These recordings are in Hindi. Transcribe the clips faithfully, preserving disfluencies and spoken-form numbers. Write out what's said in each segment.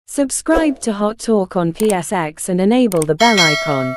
Subscribe to Hot Talk on P S X and enable the bell icon.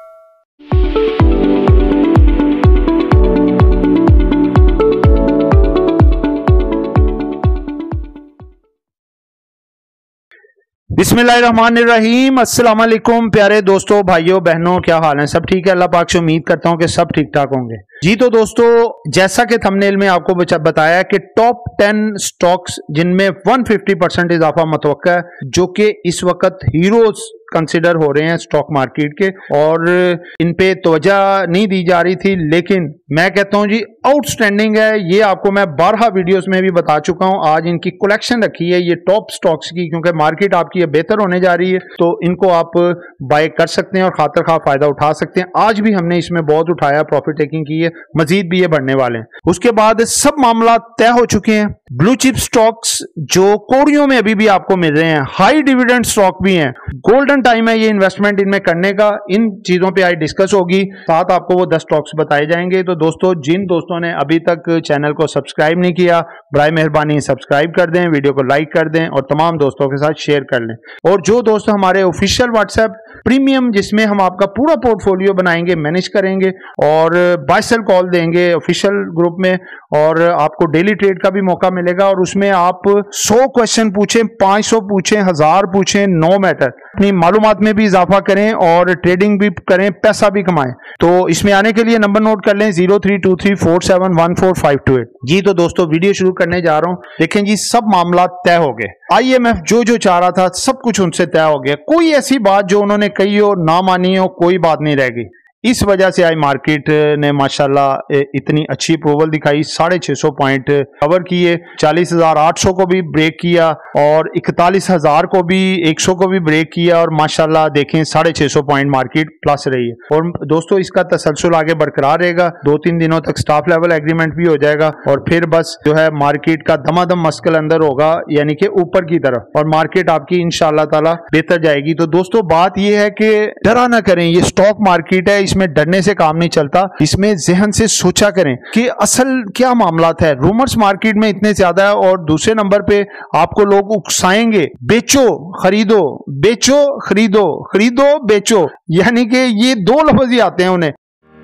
बिस्मिल्लाहिर्रहमानिर्रहीम। अस्सलाम वालेकुम प्यारे दोस्तों, भाइयों बहनों, क्या हाल है? सब ठीक है? अल्लाह पाक से उम्मीद करता हूं कि सब ठीक ठाक होंगे। जी तो दोस्तों, जैसा कि थंबनेल में आपको बताया कि टॉप टेन स्टॉक्स जिनमें एक सौ पचास परसेंट इजाफा मतवक्का है, जो कि इस वक्त हीरोज कंसिडर हो रहे हैं स्टॉक मार्केट के, और इन पे तवज्जो नहीं दी जा रही थी, लेकिन मैं कहता हूं जी आउटस्टैंडिंग है। ये आपको मैं बारह वीडियोस में भी बता चुका हूं। आज इनकी कलेक्शन रखी है ये टॉप स्टॉक्स की, क्योंकि मार्केट आपकी बेहतर होने जा रही है, तो इनको आप बाय कर सकते हैं और खातर खा फायदा उठा सकते हैं। आज भी हमने इसमें बहुत उठाया, प्रॉफिट टेकिंग की है, मजीद भी ये बढ़ने वाले हैं। उसके बाद सब मामला तय हो चुके हैं। ब्लू चिप स्टॉक्स जो कोड़ियों में अभी भी आपको मिल रहे हैं, हाई डिविडेंड स्टॉक भी हैं, गोल्डन टाइम है ये इन्वेस्टमेंट इनमें करने का। इन चीजों पे आज डिस्कस होगी, साथ आपको वो दस स्टॉक्स बताए जाएंगे। तो दोस्तों, जिन दोस्तों ने अभी तक चैनल को सब्सक्राइब नहीं किया, बराए मेहरबानी सब्सक्राइब कर दें, वीडियो को लाइक कर दें और तमाम दोस्तों के साथ शेयर कर लें। और जो दोस्त हमारे ऑफिशियल व्हाट्सएप प्रीमियम, जिसमें हम आपका पूरा पोर्टफोलियो बनाएंगे, मैनेज करेंगे और बाय सेल कॉल देंगे ऑफिशियल ग्रुप में, और आपको डेली ट्रेड का भी मौका मिलेगा। और उसमें आप सौ क्वेश्चन पूछें, पांच सौ पूछें, हजार पूछें, नो मैटर, अपनी मालूमात में भी इजाफा करें और ट्रेडिंग भी करें, पैसा भी कमाएं। तो इसमें आने के लिए नंबर नोट कर लें, zero three two three four seven one four five two eight. जी तो दोस्तों, वीडियो शुरू करने जा रहा हूं। देखें जी, सब मामला तय हो गए। आईएमएफ जो जो चाह रहा था सब कुछ उनसे तय हो गया। कोई ऐसी बात जो उन्होंने कही हो, ना मानी हो, कोई बात नहीं रह गई। इस वजह से आज मार्केट ने माशाल्लाह इतनी अच्छी अप्रूवल दिखाई, साढ़े छह सौ पॉइंट कवर किए, चालीस हजार आठ सौ को भी ब्रेक किया और इकतालीस हजार को भी, एक सौ को भी ब्रेक किया, और माशाल्लाह देखें साढ़े छह सौ पॉइंट मार्केट प्लस रही है। और दोस्तों, इसका तसलसल आगे बरकरार रहेगा। दो तीन दिनों तक स्टाफ लेवल एग्रीमेंट भी हो जाएगा और फिर बस जो है मार्केट का दमादम मस्कल अंदर होगा, यानी कि ऊपर की तरफ, और मार्केट आपकी इंशाअल्लाह ताला बेहतर जाएगी। तो दोस्तों, बात यह है कि डरा ना करें, ये स्टॉक मार्केट है, इसमें डरने से काम नहीं चलता। इसमें जहन से सोचा करें कि असल क्या मामलात है। रूमर्स मार्केट में इतने ज्यादा है, और दूसरे नंबर पे आपको लोग उकसाएंगे, बेचो खरीदो, बेचो खरीदो, खरीदो बेचो, यानी कि ये दो लफ्ज ही आते हैं उन्हें।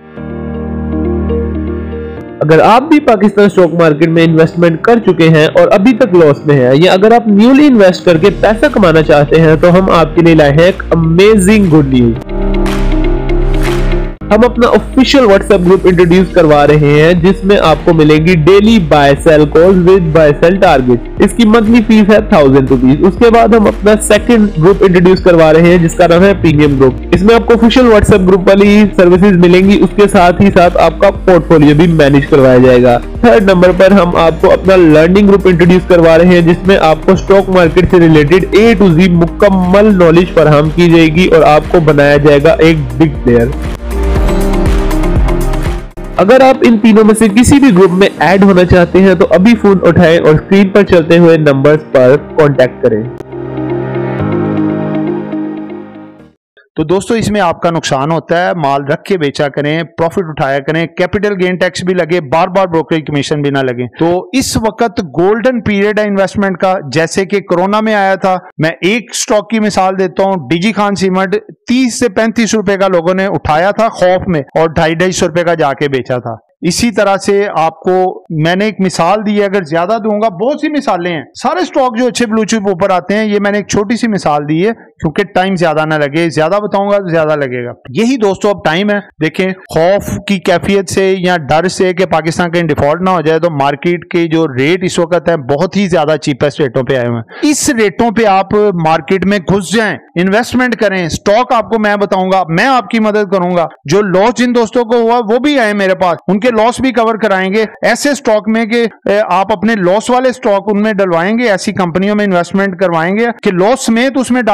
अगर आप भी पाकिस्तान स्टॉक मार्केट में इन्वेस्टमेंट कर चुके हैं और अभी तक लॉस में हैं, या अगर आप न्यूली इन्वेस्ट करके पैसा कमाना चाहते हैं, तो हम आपके लिए लाए हैं एक अमेजिंग गुड न्यूज। हम अपना ऑफिशियल व्हाट्सएप ग्रुप इंट्रोड्यूस करवा रहे हैं, जिसमें आपको मिलेगी daily buy sell calls with buy sell target. इसकी मंथली फीस है थाउजेंड रुपीज। उसके बाद हम अपना सेकंड ग्रुप इंट्रोड्यूस करवा रहे हैं, जिसका नाम है प्रीमियम ग्रुप। इसमें आपको ऑफिशियल व्हाट्सएप ग्रुप वाली सर्विसेज मिलेंगी, उसके साथ ही साथ आपका पोर्टफोलियो भी मैनेज करवाया जाएगा। थर्ड नंबर पर हम आपको अपना लर्निंग ग्रुप इंट्रोड्यूस करवा रहे हैं, जिसमें आपको स्टॉक मार्केट से रिलेटेड ए टू जी मुकम्मल नॉलेज फराहम की जाएगी और आपको बनाया जाएगा एक बिग प्लेयर। अगर आप इन तीनों में से किसी भी ग्रुप में ऐड होना चाहते हैं, तो अभी फोन उठाएं और स्क्रीन पर चलते हुए नंबर्स पर कांटेक्ट करें। तो दोस्तों, इसमें आपका नुकसान होता है, माल रख के बेचा करें, प्रॉफिट उठाया करें, कैपिटल गेन टैक्स भी लगे, बार बार ब्रोकरेज कमीशन भी ना लगे। तो इस वक्त गोल्डन पीरियड है इन्वेस्टमेंट का, जैसे कि कोरोना में आया था। मैं एक स्टॉक की मिसाल देता हूं, डीजी खान सीमेंट तीस से पैंतीस रुपए का लोगों ने उठाया था खौफ में, और ढाई ढाई सौ रुपए का जाके बेचा था। इसी तरह से आपको मैंने एक मिसाल दी है, अगर ज्यादा दूंगा, बहुत सी मिसालें हैं, सारे स्टॉक जो अच्छे ब्लू चिप ऊपर आते हैं, ये मैंने एक छोटी सी मिसाल दी है क्योंकि टाइम ज्यादा ना लगे, ज्यादा बताऊंगा तो ज्यादा लगेगा। यही दोस्तों अब टाइम है। देखें, खौफ की कैफियत से या डर से कि पाकिस्तान कहीं डिफॉल्ट ना हो जाए, तो मार्केट के जो रेट इस वक्त है बहुत ही ज्यादा चीपेस्ट रेटों पे आए हुए हैं। इस रेटों पे आप मार्केट में घुस जाएं, इन्वेस्टमेंट करें, स्टॉक आपको मैं बताऊंगा, मैं आपकी मदद करूंगा। जो लॉस जिन दोस्तों को हुआ वो भी आए मेरे पास, उनके लॉस भी कवर कराएंगे ऐसे स्टॉक में कि आप अपने लॉस वाले स्टॉक उनमें डलवाएंगे, ऐसी कंपनियों में इन्वेस्टमेंट करवाएंगे कि लॉस समेत उसमें डालें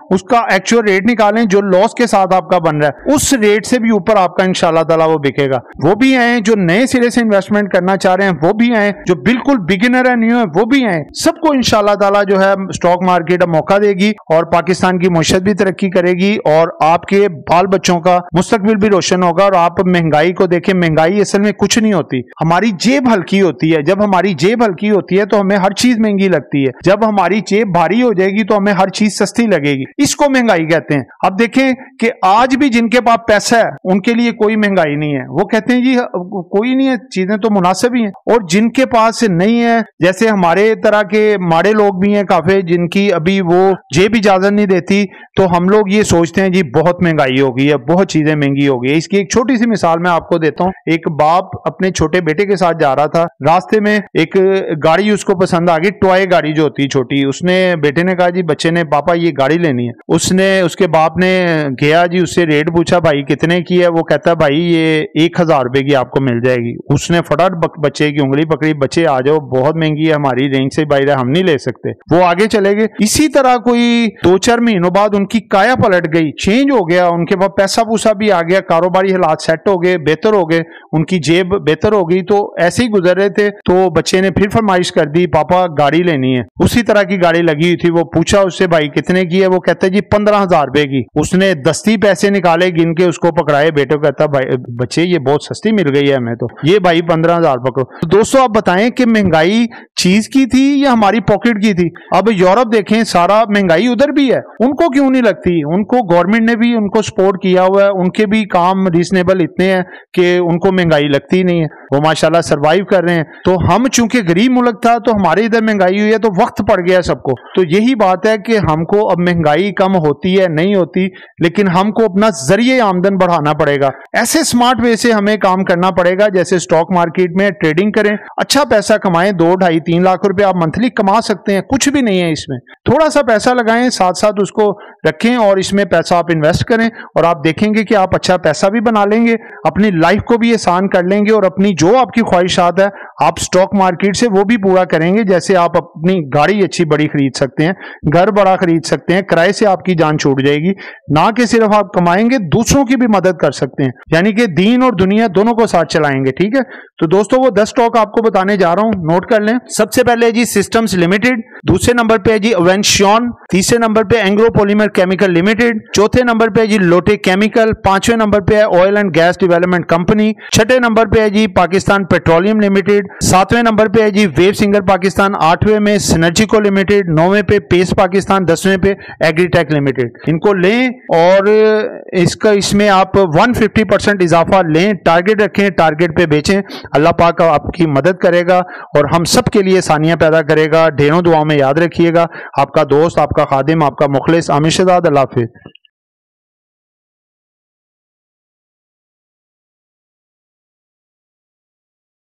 उसका एक्चुअल रेट निकालें जो लॉस के साथ आपका बन रहा है, उस रेट से भी ऊपर आपका इंशाल्लाह ताला वो बिकेगा। वो भी आए जो नए सिरे से इन्वेस्टमेंट करना चाह रहे हैं, वो भी आए जो बिल्कुल बिगिनर है, न्यू है, वो भी आए। सबको इंशाल्लाह ताला जो है स्टॉक मार्केट मौका देगी और पाकिस्तान की मुआशरत भी तरक्की करेगी और आपके बाल बच्चों का मुस्तकबिल भी रोशन होगा। और आप महंगाई को देखें, महंगाई असल में कुछ नहीं होती, हमारी जेब हल्की होती है। जब हमारी जेब हल्की होती है तो हमें हर चीज महंगी लगती है, जब हमारी जेब भारी हो जाएगी तो हमें हर चीज सस्ती लगेगी। इसको महंगाई कहते हैं। अब देखें कि आज भी जिनके पास पैसा है उनके लिए कोई महंगाई नहीं है, वो कहते हैं जी कोई नहीं है, चीजें तो मुनासिब ही हैं। और जिनके पास नहीं है, जैसे हमारे तरह के माड़े लोग भी हैं काफी, जिनकी अभी वो जेब इजाजत नहीं देती, तो हम लोग ये सोचते हैं जी बहुत महंगाई हो गई है, बहुत चीजें महंगी हो गई है। इसकी एक छोटी सी मिसाल मैं आपको देता हूँ। एक बाप अपने छोटे बेटे के साथ जा रहा था, रास्ते में एक गाड़ी उसको पसंद आ गई, टॉय गाड़ी जो होती है छोटी। उसने बेटे ने कहा जी, बच्चे ने, पापा ये गाड़ी लेनी है। उसने उसके बाप ने गया जी, उससे रेट पूछा, भाई कितने की है? वो कहता है भाई ये एक हजार रुपए की आपको मिल जाएगी। उसने फटाफट बच्चे की उंगली पकड़ी, बच्चे आ जाओ, बहुत महंगी है, हमारी रेंज से बाहर है, हम नहीं ले सकते। वो आगे चले गए। इसी तरह कोई दो चार महीनों बाद उनकी काया पलट गई, चेंज हो गया, उनके पास पैसा पूसा भी आ गया, कारोबारी हालात सेट हो गए, बेहतर हो गए, उनकी जेब बेहतर हो गई। तो ऐसे ही गुजर रहे थे तो बच्चे ने फिर फरमाइश कर दी, पापा गाड़ी लेनी है। उसी तरह की गाड़ी लगी हुई थी। वो पूछा उससे, भाई कितने की है? वो कहता है जी पंद्रह हजार रुपए की। उसने दस्ती पैसे निकाले, गिन के उसको पकड़ाए। बेटे को कहता, भाई बच्चे ये बहुत सस्ती मिल गई है हमें, तो ये भाई पंद्रह हजार पकड़ो। तो दोस्तों आप बताएं कि महंगाई चीज की थी या हमारी पॉकेट की थी? अब यूरोप देखें, सारा महंगाई उधर भी है, उनको क्यों नहीं लगती? उनको गवर्नमेंट ने भी उनको सपोर्ट किया हुआ है, उनके भी काम रीजनेबल इतने हैं कि उनको महंगाई लगती नहीं है, वो माशाल्लाह सरवाइव कर रहे हैं। तो हम चूंकि गरीब मुल्क था तो हमारे इधर महंगाई हुई है, तो वक्त पड़ गया सबको। तो यही बात है कि हमको अब महंगाई कम होती है नहीं होती, लेकिन हमको अपना जरिए आमदन बढ़ाना पड़ेगा। ऐसे स्मार्ट वे से हमें काम करना पड़ेगा, जैसे स्टॉक मार्केट में ट्रेडिंग करें, अच्छा पैसा कमाएं, दो ढाई तीन लाख रुपए आप मंथली कमा सकते हैं, कुछ भी नहीं है इसमें। थोड़ा सा पैसा लगाएं, साथ साथ उसको रखें और इसमें पैसा आप इन्वेस्ट करें और आप देखेंगे कि आप अच्छा पैसा भी बना लेंगे, अपनी लाइफ को भी आसान कर लेंगे और अपनी जो आपकी ख्वाहिशात है आप स्टॉक मार्केट से वो भी पूरा करेंगे। जैसे आप अपनी गाड़ी अच्छी बड़ी खरीद सकते हैं, घर बड़ा खरीद सकते हैं, किराए से आपकी जान छूट जाएगी। ना कि सिर्फ आप कमाएंगे, दूसरों की भी मदद कर सकते हैं, यानी कि दीन और दुनिया दोनों को साथ चलाएंगे। ठीक है, तो दोस्तों वो दस स्टॉक आपको बताने जा रहा हूं, नोट कर लें। सबसे पहले जी सिस्टम्स लिमिटेड, दूसरे नंबर पे है जी अवेंशियन, तीसरे नंबर पे एंग्रो पॉलीमर केमिकल लिमिटेड, चौथे नंबर पे है जी लोटे केमिकल, पांचवें नंबर पे है oil and gas development company, छठे नंबर पे है जी पाकिस्तान पेट्रोलियम लिमिटेड, सातवें नंबर पे है जी वेव सिंगर पाकिस्तान, आठवें में सिनर्जिको लिमिटेड, नौवें पे पेस पाकिस्तान, दसवें पे एग्रीटेक लिमिटेड। इनको लें और इसका इसमें आप एक सौ पचास परसेंट इजाफा लें, टारगेट रखें, टारगेट पे बेचें। अल्लाह पाक आपकी मदद करेगा और हम सब के लिए आसानियां पैदा करेगा। ढेरों दुआओं में याद रखिएगा। आपका दोस्त, आपका खादिम, आपका मुखलिस आमिर शहजाद। अल्लाह हाफिज।